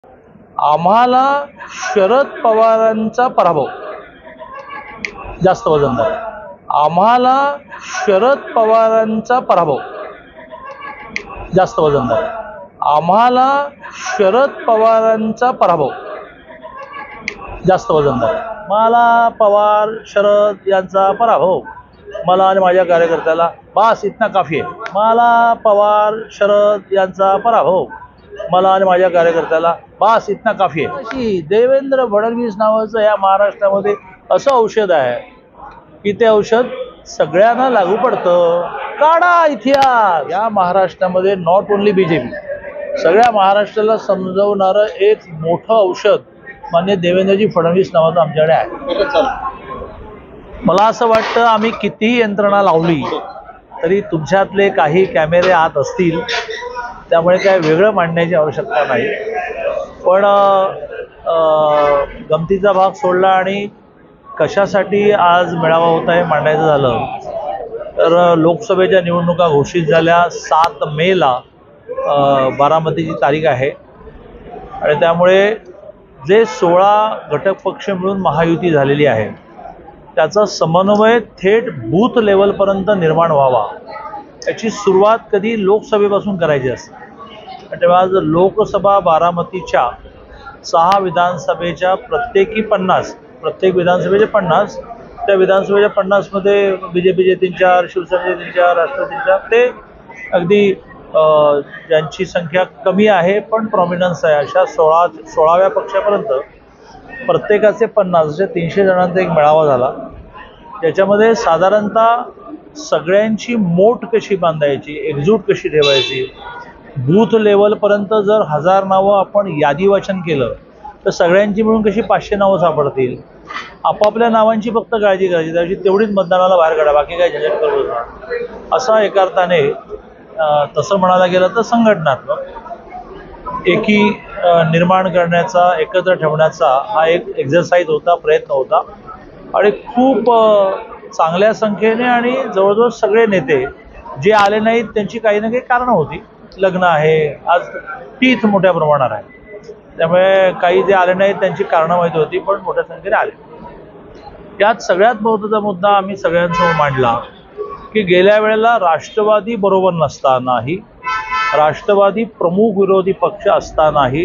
आम्हाला शरद पवारांचा पराभव जास्त वजनदार आहे. आम्हाला शरद पवारांचा पराभव जास्त वजनदार आहे. आम्हाला शरद पवारांचा पराभव जास्त वजनदार आहे. मला पवार शरद यांचा पराभव मला आणि माझ्या कार्यकर्त्याला बस इतना काफी आहे. मला पवार शरद यांचा पराभव मला आणि माझ्या कार्यकर्त्याला बस इतना काफी आहे. अशी देवेंद्र फडणवीस नावाचं या महाराष्ट्रामध्ये असं औषध आहे की ते औषध सगळ्यांना लागू पडतं. काढा इतिहास. या महाराष्ट्रामध्ये नॉट ओनली बीजेपी, सगळ्या महाराष्ट्राला समजवणारं एक मोठं औषध मान्य देवेंद्रजी फडणवीस नावाचं आमच्याकडे आहे. मला असं वाटतं आम्ही कितीही यंत्रणा लावली तरी तुमच्यातले काही कॅमेरे आत असतील, त्यामुळे काय वेगळं मांडण्याची आवश्यकता नाही. पण गमतीचा भाग सोडला आणि कशासाठी आज मेळावा होता हे मांडायचं झालं तर लोकसभेच्या निवडणुका घोषित झाल्या 7 मेला बारामतीची तारीख आहे आणि त्यामुळे जे 16 घटक पक्ष मिळून महायुती झालेली आहे त्याचा समन्वय थेट बूथ लेवलपर्यंत निर्माण व्हावा याची सुरुवात कधी लोकसभेपासून करायची असते. तेव्हा आज लोकसभा बारामतीच्या 6 विधानसभेच्या प्रत्येकी 50, प्रत्येक विधानसभेचे 50, त्या विधानसभेच्या 50 मध्ये बीजेपीचे 3-4, शिवसेनेचे 3-4, राष्ट्रवादीचे ते अगदी ज्यांची संख्या कमी आहे पण प्रॉमिनन्स आहे अशा 16व्या पक्षापर्यंत प्रत्येकाचे 50 असे 300 जणांचा एक मेळावा झाला. ज्याच्यामध्ये साधारणतः सगळ्यांची मोठ कशी बांधायची, एकजूट कशी ठेवायची, बूथ लेवलपर्यंत जर 1000 नावं आपण यादी वाचन केलं तर सगळ्यांची मिळून कशी 500 नावं सापडतील. आपापल्या नावांची फक्त काळजी करायची, त्याची तेवढीच मतदानाला बाहेर काढा, बाकी काय झंझट करू नका. असा एका अर्थाने तसं म्हणायला गेलं तर संघटनात्मक एकी निर्माण करण्याचा, एकत्र ठेवण्याचा हा एक एक्झरसाईज होता, प्रयत्न होता आणि खूप चांगल्या संख्येने आणि जवळजवळ सगळे नेते जे आले नाहीत त्यांची काही ना काही कारणं होती. लग्न आहे, आज तीच मोठ्या प्रमाणात आहे, त्यामुळे काही जे आले नाहीत त्यांची कारणं माहिती होती पण मोठ्या संख्येने आले. यात सगळ्यात महत्त्वाचा मुद्दा आम्ही सगळ्यांसमोर मांडला की गेल्या वेळेला राष्ट्रवादी बरोबर नसतानाही, राष्ट्रवादी प्रमुख विरोधी पक्ष असतानाही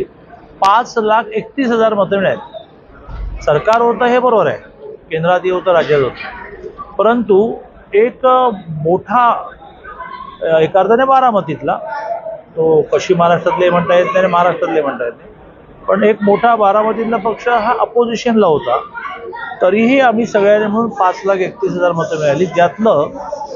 5,31,000 मतं मिळाली. सरकार होतं हे बरोबर आहे, केंद्रातही होतं, राज्यात होतं, परंतु एक मोठा एका अर्थाने बारामतीतला, तो पश्चिम महाराष्ट्रातले म्हणता येत नाही आणि महाराष्ट्रातले म्हणता येत नाही, पण एक मोठा बारामतीतला पक्ष हा अपोजिशनला होता. तरीही आम्ही सगळ्यांनी म्हणून 5,31,000 मतं मिळाली. त्यातलं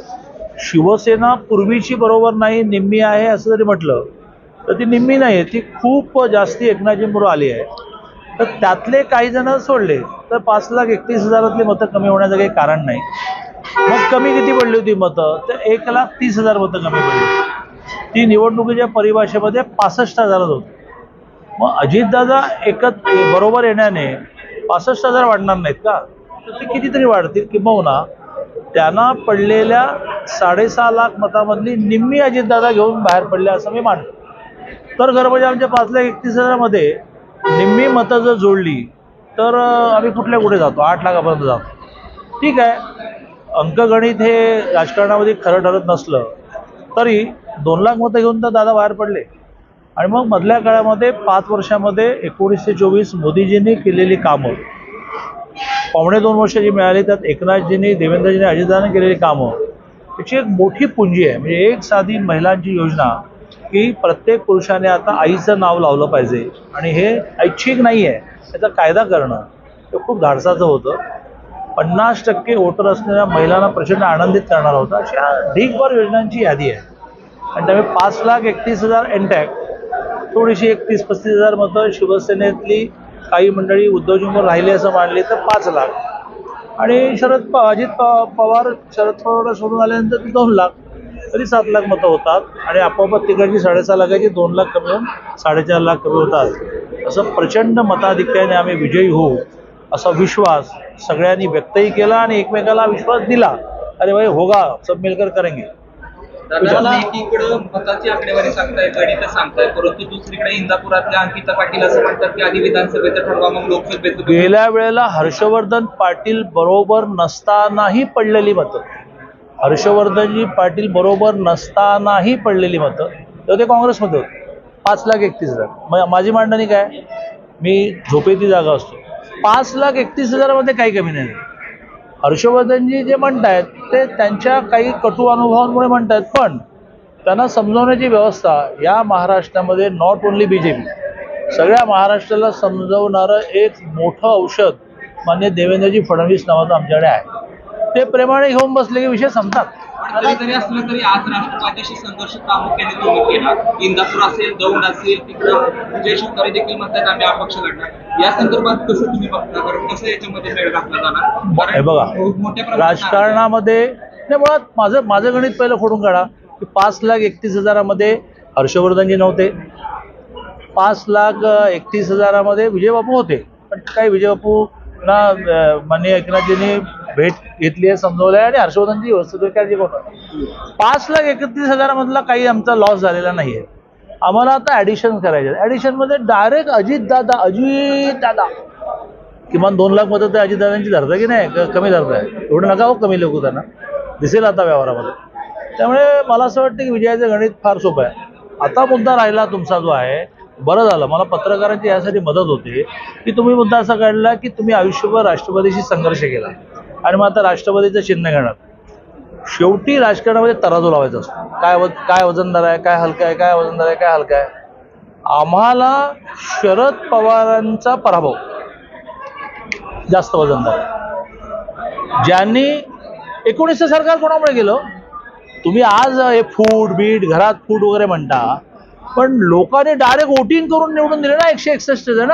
शिवसेना पूर्वीची बरोबर नाही, निम्मी आहे असं जरी म्हटलं तर ती निम्मी नाही आहे, ती खूप जास्ती एकनाथजींबरोबर आली आहे. तर त्यातले काही जण सोडले तर 5,31,000 मतं कमी होण्याचं काही कारण नाही. मग कमी किती पडली होती मतं तर 1,30,000 मतं कमी पडली. ती निवडणुकीच्या परिभाषेमध्ये 65,000 होती. मग अजितदादा बरोबर येण्याने 65,000 वाढणार नाहीत का, तर ते कितीतरी वाढतील. किंबहुना त्यांना पडलेल्या 6.5 लाख मतामधली निम्मी अजितदादा घेऊन बाहेर पडले असं मी मानतो. तर खरं म्हणजे आमच्या 5,31,000 मध्ये निम्मी मतं जर जोडली तर आम्ही कुठे जातो, 8 लाखापर्यंत जातो. ठीक आहे, अंकगणित हे राजकारणामध्ये खरं ठरत नसलं तरी 2 लाख मतं घेऊन तर दादा बाहेर पडले. आणि मग मधल्या काळामध्ये 5 वर्षामध्ये 19 ते 24 मोदीजींनी केलेली कामं, 2.25 वर्ष जी मिळाली त्यात एकनाथजींनी, देवेंद्रजींनी, अजितदादांनी केलेली कामं, त्याची एक मोठी पुंजी आहे. म्हणजे एक साधी महिलांची योजना की प्रत्येक पुरुषाने आता आईचं नाव लावलं पाहिजे आणि हे ऐच्छिक नाही आहे, त्याचा कायदा करणं हे खूप धाडसाचं होतं. 50% वोटर असलेल्या महिलांना प्रचंड आनंदित करणार होता. अशा ढीगभर योजनांची यादी आहे आणि त्यामुळे 5,31,000 एनटॅक, थोडीशी 30-35,000 मतं शिवसेनेतली काही मंडळी उद्धवजींवर राहिली असं मानले तर 5 लाख आणि अजित पवार शरद पवार सोडून आल्यानंतर 2 लाख, तरी 7 लाख मतं होतात आणि आपोआप तिकडची 6.5 लाखाची 2 लाख कमी होऊन 4.5 लाख कमी होतात. असं प्रचंड मताधिक्याने आम्ही विजयी होऊ असा विश्वास सगळ्यांनी व्यक्तही केला आणि एकमेकाला विश्वास दिला. अरे भाई होगा, सब मिलकर करेंगे. दादा एकीकडे मताची आकडेवारी सांगताय, गणित सांगताय, परंतु दुसरीकडे इंदापुरातल्या अंकिता पाटील असं म्हणतात की आधी विधानसभेचं ठरवा मग लोकसभेचं. गेल्या वेळेला हर्षवर्धन पाटील बरोबर नसतानाही पडलेली मतं, हर्षवर्धनजी पाटील बरोबर नसतानाही पडलेली मतं तर ते काँग्रेसमध्ये होते. 5,31,000 माझी मांडणी काय, मी झोपेती जागा असतो. 5,31,000 मध्ये काही कमी नाही. हर्षवर्धनजी जे म्हणतायत ते त्यांच्या काही कटू अनुभवांमुळे म्हणतायत, पण त्यांना समजवण्याची व्यवस्था या महाराष्ट्रामध्ये नॉट ओन्ली बीजेपी, सगळ्या महाराष्ट्राला समजवणारं एक मोठं औषध माननीय देवेंद्रजी फडणवीस नावाचं आमच्याकडे आहे. ते प्रेमाने घेऊन बसले की विषय संपतात. जरी असलं तरी आज राष्ट्रवादीशी संघर्ष प्रामुख्याने तुम्ही केला. इंदापूर असेल, दौंड असेल, तिकडं विजय शिवतारे देखील म्हणतात आम्ही अपक्ष लढणार. या संदर्भात कसं तुम्ही बघता, कारण कसं याच्यामध्ये वेळ घातला जाणार? हे बघा, राजकारणामध्ये मुळात माझं गणित पहिलं फोडून काढा की 5,31,000 हर्षवर्धनजी नव्हते, 5,31,000 विजयबापू होते. पण काही विजयबापू ना माननीय एकनाथजींनी भेट घेतली आहे, समजवलं आहे आणि हर्षवर्धनजी व्यवस्थित काळजी करतात. 5,31,000 मधला काही आमचा लॉस झालेला नाही आहे. आम्हाला आता ॲडिशन करायचे. ॲडिशनमध्ये डायरेक्ट अजितदादा किमान 2 लाख मतं ते अजितदादांची धरता की नाही, कमी धरताय, एवढं नका हो कमी लोक, त्यांना दिसेल आता व्यवहारामध्ये. त्यामुळे मला असं वाटतं की विजयाचं गणित फार सोपं आहे. आता मुद्दा राहिला तुमचा जो आहे, बरं झालं मला पत्रकारांची यासाठी मदत होते की तुम्ही मुद्दा असा काढला की तुम्ही आयुष्यभर राष्ट्रवादीशी संघर्ष केला आणि मग आता राष्ट्रवादीचं चिन्ह घेणार. शेवटी राजकारणामध्ये तराजू लावायचा असतो. काय वजनदार आहे, काय हलका आहे, काय वजनदार आहे, काय हलका आहे. आम्हाला शरद पवारांचा पराभव जास्त वजनदार आहे. ज्यांनी 19 सरकार कोणामुळे गेलं, तुम्ही आज हे फूट बीट घरात फूट वगैरे म्हणता, पण लोकांनी डायरेक्ट वोटिंग करून निवडून दिले ना 161 जण.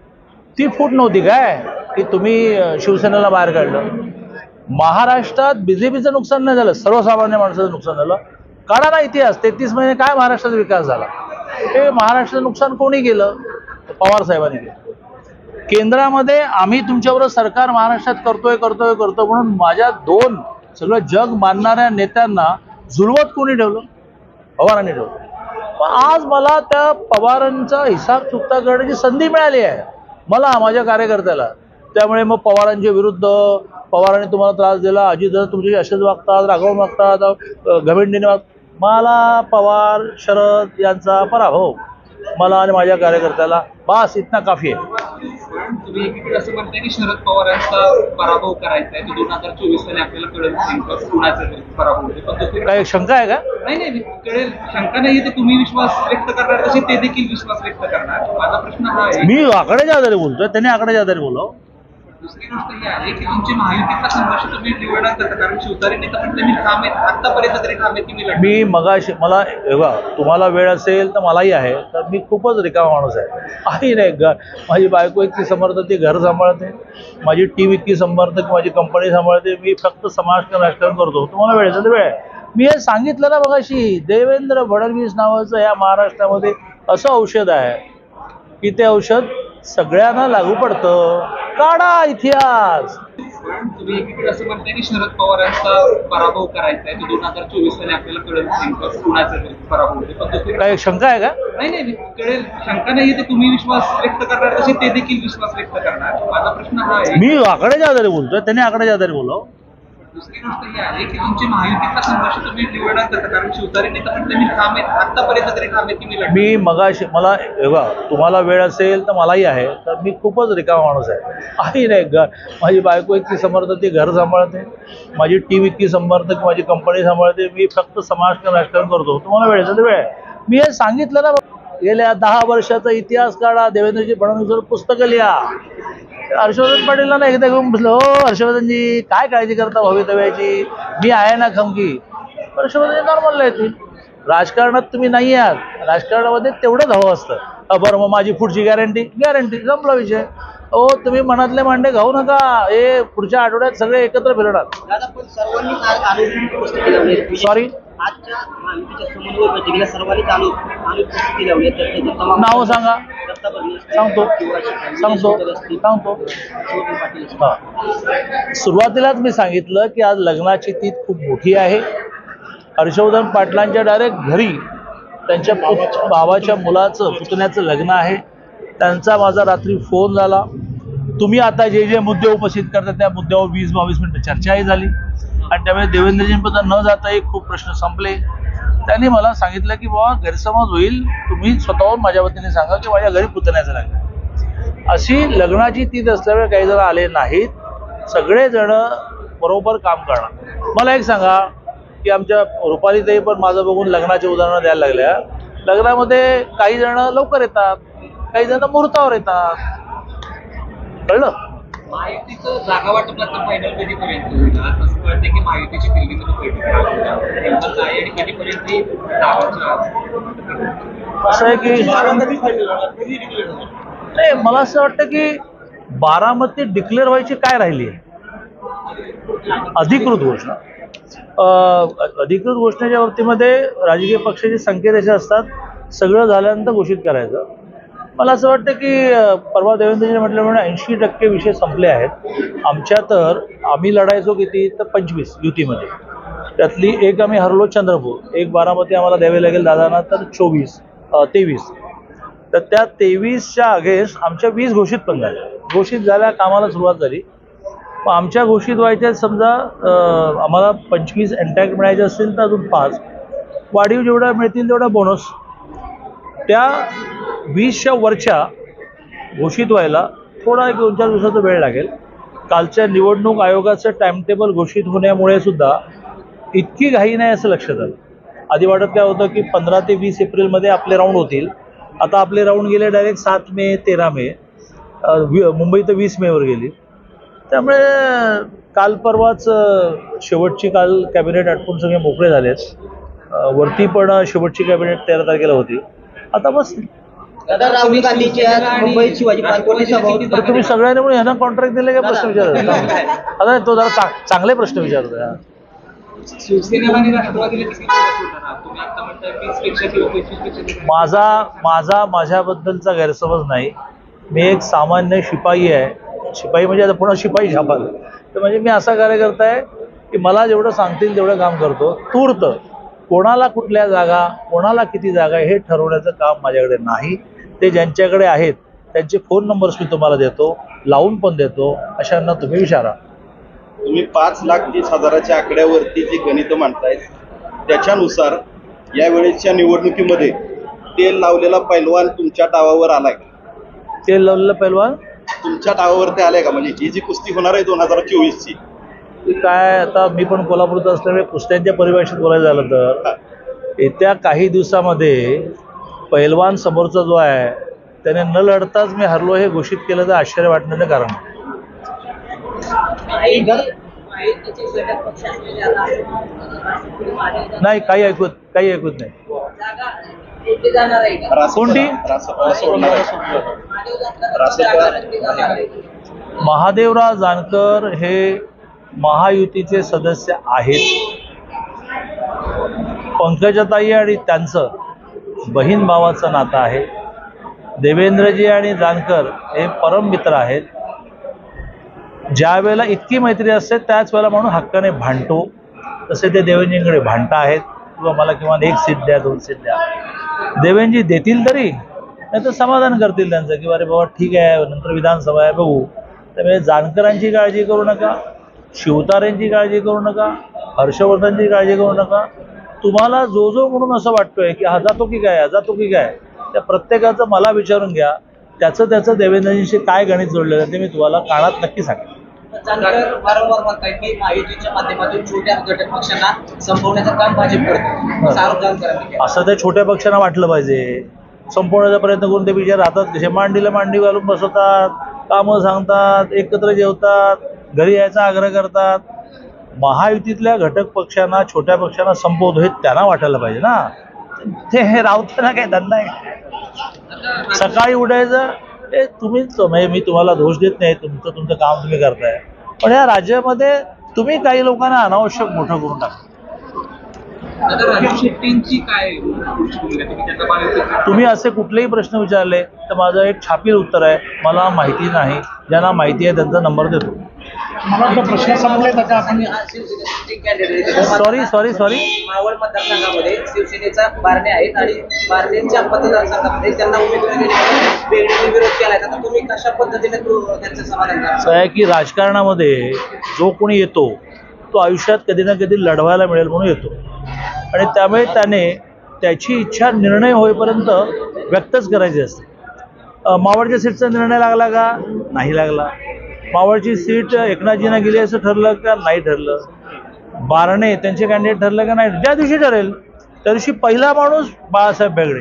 ती फूट नव्हती काय की तुम्ही शिवसेनेला बाहेर काढलं. महाराष्ट्रात बीजेपीचं नुकसान नाही झालं, सर्वसामान्य माणसाचं नुकसान झालं. काढा ना इतिहास, 33 महिने काय महाराष्ट्राचा विकास झाला. हे महाराष्ट्राचं नुकसान कोणी केलं, पवार साहेबांनी केलं. केंद्रामध्ये आम्ही तुमच्याबरोबर सरकार महाराष्ट्रात करतो म्हणून माझ्या 2 सगळं जग मानणाऱ्या नेत्यांना जुलवत कोणी ठेवलं, पवारांनी ठेवलं. पण आज मला त्या पवारांचा हिसाब चुकता करण्याची संधी मिळाली आहे, मला माझ्या कार्यकर्त्याला. त्यामुळे मग पवारांच्या विरुद्ध, पवारांनी तुम्हाला त्रास दिला, अजितदादा तुमच्याशी असेच वागतात, रागवून वागतात, घमेंडीने वागतात. मला पवार शरद यांचा पराभव मला आणि माझ्या कार्यकर्त्याला बस इतना काफी आहे. तुम्ही एकीकडे असं म्हणताय की शरद पवारांचा पराभव करायचा आहे, 2024 साली आपल्याला कळेल कुणाचा पराभव होते. काय शंका आहे का? नाही कळेल, शंका नाही. तर तुम्ही विश्वास व्यक्त करणार तसे ते देखील विश्वास व्यक्त करणार. माझा प्रश्न हा आहे, मी आकड्याच्या आधारे बोलतोय, त्यांनी आकड्याच्या आधारे बोलाव. दुसरी गोष्ट ही आहे की तुमची महायुतीचा संघर्ष तुम्ही निवडणार कसं, कारण शिवतारेंनी तर म्हटलं मी ठाम आहे, आतापर्यंत तरी ठाम आहे की मी मगाशी मला बघा, तुम्हाला वेळ असेल तर मलाही आहे, तर मी खूपच रिकामा माणूस आहे नाही. माझी बायको इतकी समर्थ, ती घर सांभाळते, माझी टीम इतकी समर्थ, माझी कंपनी सांभाळते, मी फक्त समाजकारण राजकारण करतो. तुम्हाला वेळ असेल तर वेळ आहे. मी हे सांगितलं ना मगाशी, देवेंद्र फडणवीस नावाचं या महाराष्ट्रामध्ये असं औषध आहे की ते औषध सगळ्यांना लागू पडतं. काढा इतिहास. तुम्ही एकीकडे असं म्हणताय की शरद पवारांचा पराभव करायचा आहे, 2024 साली आपल्याला कळेल कुणाचा पराभव होते. काय शंका आहे का? नाही कळेल, शंका नाही. तर तुम्ही विश्वास व्यक्त करणार तसे ते देखील विश्वास व्यक्त करणार. माझा प्रश्न हा आहे, मी आकड्याच्या आधारे बोलतोय, त्यांनी आकड्याच्या आधारे बोलाव. दुसरी गोष्ट ही आहे की तुमची महायुतीचा संघर्ष तुम्ही निवडणार कसं, कारण शिवतारेंनी तर म्हटलं मी ठाम आहे, आतापर्यंत तरी ठाम आहे की मी मगाशी मला बघा, तुम्हाला वेळ असेल तर मलाही आहे, तर मी खूपच रिकामा माणूस आहे नाही. माझी बायको इतकी समर्थ, ती घर सांभाळते, माझी टीम इतकी समर्थ, माझी कंपनी सांभाळते, मी फक्त समाजकारण राजकारण करतो. तुम्हाला वेळ असेल तर वेळ आहे. मी हे सांगितलं ना, गेल्या 10 वर्षाचा इतिहास काढा, देवेंद्रजी फडणवीसवर पुस्तकं लिहा. हर्षवर्धन पाटीलला ना एकदा घेऊन बसलो, हो हर्षवर्धनजी काय काळजी करता भवितव्याची, मी आहे ना खमकी. हर्षवर्धनजी नॉर्मलला येतील. राजकारणात तुम्ही नाही आहात, राजकारणामध्ये तेवढंच हवं असतं. बरं मग माझी पुढची गॅरंटी संपला विषय. हो तुम्ही मनातले मांडे घाऊ नका, हे पुढच्या आठवड्यात सगळे एकत्र फिरणार. सॉरी नाव सांगा, सांगतो. सुरुवातीलाच मी सांगितलं की आज लग्नाची तीच खूप मोठी आहे हर्षवर्धन पाटलांच्या डायरेक्ट घरी त्यांच्या भावाच्या मुलाचं पुतण्याचं लग्न आहे. त्यांचा माझा रात्री फोन झाला. तुम्ही आता जे जे मुद्दे उपस्थित करता त्या मुद्द्यावर 20-22 मिनिटं चर्चाही झाली आणि त्यामुळे देवेंद्रजींबद्दल न जाताही खूप प्रश्न संपले. त्यांनी मला सांगितलं की बाबा गैरसमज होईल, तुम्ही स्वतःहून माझ्या वतीने सांगा की माझ्या घरी पुतण्याचं लग्न. अशी लग्नाची तीच असल्यामुळे काही जण आले नाहीत. सगळेजण बरोबर काम करणार. मला एक सांगा की आमच्या रुपालीताई पण माझं बघून लग्नाची उदाहरणं द्यायला लागल्या. लग्नामध्ये काही जण लवकर येतात, काही जण मुहूर्तावर येतात. कळलं? महायुतीचं जागा वाटपाचं फायनल कधीपर्यंत होईल? असं कळतं की महायुतीची दिल्लीमध्ये बैठक आहे आणि कधीपर्यंत ती असं आहे की नाही, मला असं वाटतं की बारामती डिक्लेअर व्हायची काय राहिली आहे? अधिकृत घोषणा. अधिकृत घोषणेच्या बाबतीमध्ये राजकीय पक्षाचे संकेत असे असतात, सगळं झाल्यानंतर घोषित करायचं. मला असं वाटतं की परवा देवेंद्रजीने म्हटल्याप्रमाणे 80% विषय संपले आहेत. आमच्या तर आम्ही लढायचो किती तर 25 युतीमध्ये, त्यातली एक आम्ही हरलो चंद्रपूर, एक बारामती आम्हाला द्यावी लागेल दादांना, तर 23. तर त्या 23च्या अगेन्स्ट आमच्या 20 घोषित पण झाल्या. घोषित झाल्या, कामाला सुरुवात झाली. मग आमच्या घोषित व्हायच्या समजा आम्हाला 25 एन्टॅक्ट मिळायचे असतील तर अजून 5 वाढीव जेवढ्या मिळतील तेवढा बोनस. त्या 20च्या वरच्या घोषित व्हायला थोडा 2-4 दिवसाचा वेळ लागेल. कालच्या निवडणूक आयोगाचं टाइमटेबल घोषित होण्यामुळे सुद्धा इतकी घाई नाही असं लक्षात आलं. आधी वाटत काय होतं की 15 ते 20 एप्रिलमध्ये आपले राऊंड होतील. आता आपले राऊंड गेले डायरेक्ट 7 मे 13 मे, मुंबई तर 20 मेवर गेली. त्यामुळे काल परवाच शेवटची काल कॅबिनेट आटपून सगळे मोकळे झालेत. वरती पण शेवटची कॅबिनेट 13 तारखेला होती. आता बस राहुल गांधीची मुंबईत शिवाजी पार्कवरती सभा. तुम्ही सगळ्यांनी म्हणून यांना कॉन्ट्रॅक्ट दिले का प्रश्न विचारत? आता तो जरा चांगले प्रश्न विचारतोय. शिवसेनेला आणि राष्ट्रवादीला किती होणार? तुम्ही आता म्हणताय 20पेक्षा किंवा 25पेक्षा. माझ्याबद्दलचा गैरसमज नाही. मी एक सामान्य शिपाई आहे. शिपाई म्हणजे आता पुन्हा शिपाई झापाल, तर म्हणजे मी असा कार्यकर्ता आहे की मला जेवढं सांगतील तेवढं काम करतो. तूर्त कोणाला कुठल्या जागा, कोणाला किती जागा हे ठरवण्याचं काम माझ्याकडे नाही. ते ज्यांच्याकडे आहेत त्यांचे फोन नंबर्स मी तुम्हाला देतो, लावून पण देतो. अशांना तुम्ही विचारा. तुम्ही 5,30,000च्या आकड्यावरती जी गणितं मांडतायत त्याच्यानुसार यावेळेच्या निवडणुकीमध्ये तेल लावलेला पैलवान तुमच्या डावावर आलाय? तेल लावलेलं पैलवान तुमच्या डावावरती आलाय का? म्हणजे ही जी कुस्ती होणार आहे 2024ची, काय, आता मी पण कोल्हापूरचा असल्यामुळे कुस्त्यांच्या परिभाषेत बोलायचं झालं तर येत्या काही दिवसामध्ये पैलवान समोरचा जो आहे त्याने न लढताच मी हरलो हे घोषित केलं तर आश्चर्य वाटण्याचं कारण नाही. काही ऐकत नाही. कोणती? महादेवराव जानकर हे महायुतीचे सदस्य आहेत. पंकजाताई आणि त्यांचं बहीण भावाचं नातं आहे. देवेंद्रजी आणि जानकर हे परम मित्र आहेत. ज्या वेळेला इतकी मैत्री असते त्याच वेळेला म्हणून हक्काने भांडतो. तसे ते देवेंद्रजींकडे भांडता आहेत किंवा मला किमान 1 सीट द्या, 2 सीट द्या. देवेंद्रजी देतील तरी, नाही तर समाधान करतील त्यांचं की अरे बाबा ठीक आहे, नंतर विधानसभा आहे बघू. त्यामुळे जानकरांची काळजी करू नका, शिवतारेंची काळजी करू नका, हर्षवर्धनची काळजी करू नका. तुम्हाला जो म्हणून असं वाटतोय की हा जातो की काय, त्या प्रत्येकाचं मला विचारून घ्या. त्याचं देवेंद्रजींशी काय गणित जोडलेलं आहे ते मी तुम्हाला काळात नक्की सांगेन. जानकर वारंवार म्हणताय की महायुतीच्या माध्यमातून छोट्या घटक पक्षांना संपवण्याचं काम भाजप करते. असं त्या छोट्या पक्षांना वाटलं पाहिजे. संपवण्याचा प्रयत्न करून ते बिचारे राहतात कसे, मांडीला मांडी घालून बसवतात, कामं सांगतात, एकत्र जेवतात, घरी यायचा आग्रह करतात. महायुतीतल्या घटक पक्षांना, छोट्या पक्षांना संपवतो हे त्यांना वाटायला पाहिजे ना. ते हे रावताना काय धंदा आहे? सकाळी उठायचं ते तुम्हीच, म्हणजे मी तुम्हाला दोष देत नाही, तुमचं काम तुम्ही करताय. पण या राज्यामध्ये तुम्ही काही लोकांना अनावश्यक मोठं करून टाका. राजू शेट्टींची काय? तुम्ही असे कुठलेही प्रश्न विचारले तर माझं एक छापील उत्तर आहे, मला माहिती नाही. ज्यांना माहिती आहे त्यांचा नंबर देतो. मला वाटतं प्रश्न संपलेत आता आपण हा शिवसेनेचे candidate आहेत. सॉरी मावळ मतदारसंघामध्ये शिवसेनेचा बारणे आहेत आणि बारणेच्या मतदारसंघामध्ये त्यांना उमेदवारी देण्याचा वेगळीने विरोध केलाय. आता तुम्ही कशा पद्धतीने त्यांचं समाधान करा? असं आहे की राजकारणामध्ये जो कोणी येतो तो आयुष्यात कधी ना कधी लढवायला मिळेल म्हणून येतो आणि त्यामुळे त्याने त्याची इच्छा निर्णय होईपर्यंत व्यक्तच करायची असते. मावळच्या सीटचा निर्णय लागला का? नाही लागला. मावळची सीट एकनाथजींना गेली असं ठरलं का? नाही ठरलं. बारणे त्यांचे कॅन्डिडेट ठरलं का? नाही. ज्या दिवशी ठरेल त्या दिवशी पहिला माणूस बाळासाहेब बेगडे.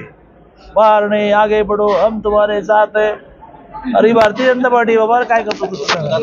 बारणे आगे पडो हम तुम्हारे साथ है. अरे भारतीय जनता पार्टी बाबा काय करतो तू?